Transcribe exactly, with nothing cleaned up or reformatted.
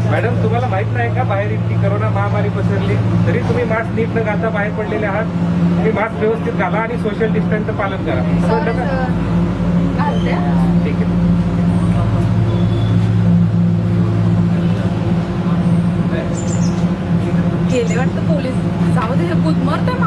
Madam तुम्हाला माहित नाही का बाहेर इतकी करोना महामारी पसरली तरी तुम्ही मास्क नीट न घालता बाहेर पडलेले आहात. तुम्ही मास्क व्यवस्थित घाला आणि सोशल डिस्टन्सचं पालन करा. समजलं का? ठीक आहे. गेले वाटतं पोलीस. जाऊ दे, गुदमरते